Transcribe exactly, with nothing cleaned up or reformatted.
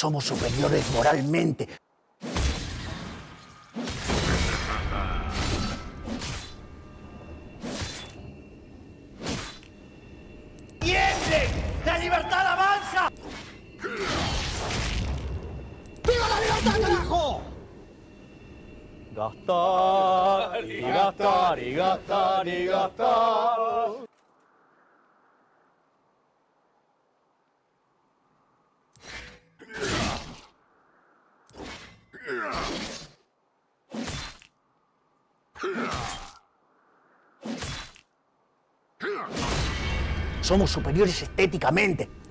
somos superiores moralmente. ¡Tiemblen! ¡La libertad avanza! ¡Viva la libertad, carajo! Gastar, y gastar, y gastar, y gastar. Somos superiores estéticamente.